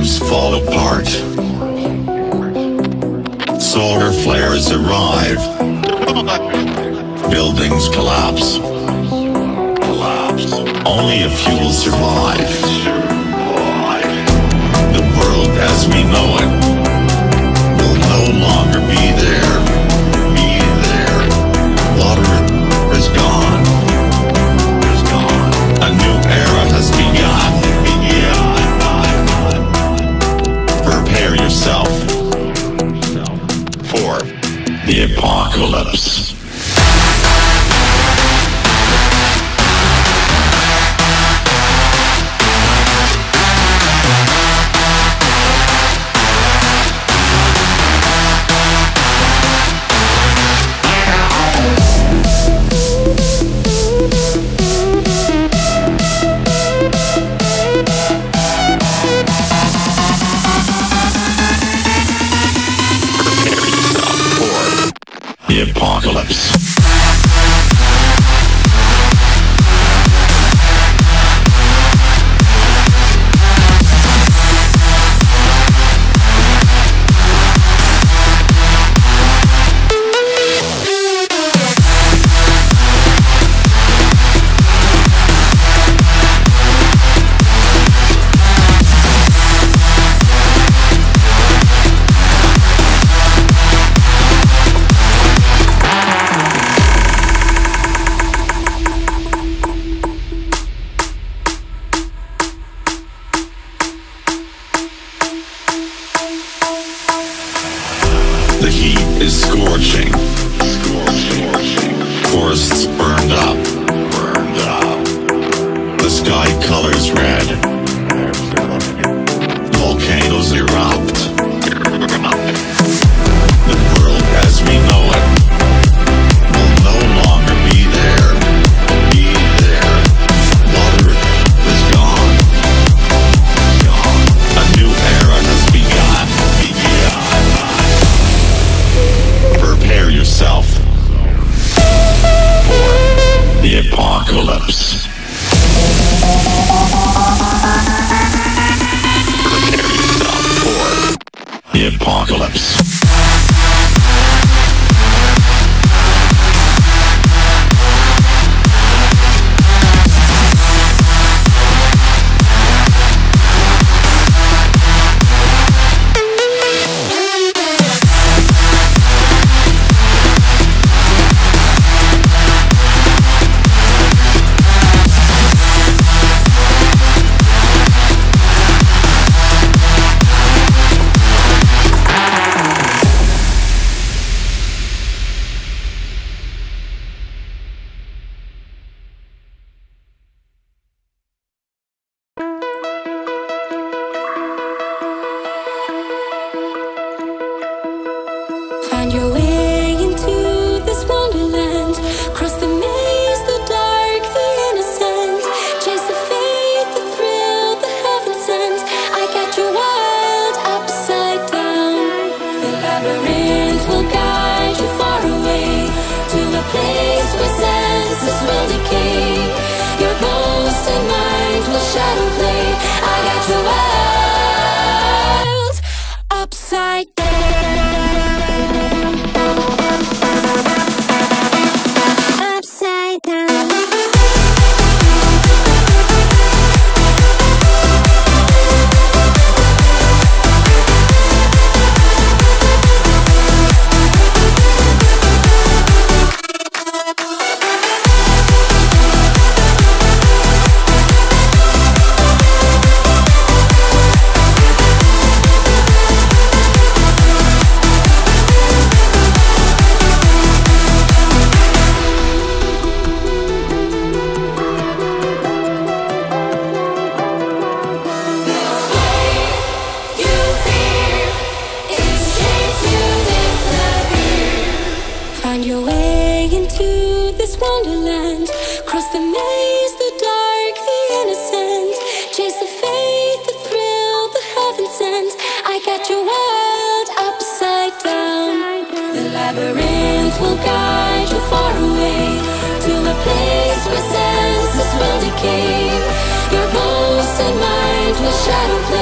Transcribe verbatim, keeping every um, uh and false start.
systems fall apart. Solar flares arrive. Buildings collapse. Only a few will survive. The world as we know it will no longer be there. Be there. Water is gone. Is gone. A new era has begun. Prepare yourself for the apocalypse. The apocalypse. The heat is scorching. Scorching. Forests burned up. Burned up. The sky colors red. Volcanoes erupt. The world as we know it will no longer be there. Be there. Water is gone. Gone. A new era has begun. Begun. Prepare yourself for the apocalypse. Prepare yourself for the apocalypse. Find your way into this wonderland. Cross the maze, the dark, the innocent. Chase the faith, the thrill, the heaven sent. I got you wild upside down. The labyrinth will guide you far away to a place where senses will decay. Your ghost and mind will shadow play. I got you wild upside down. Find your way into this wonderland. Cross the maze, the dark, the innocent. Chase the faith, the thrill, the heaven sent. I got you wild upside down. The labyrinth will guide you far away to a place where senses will decay. Your ghost and mind will shadow play.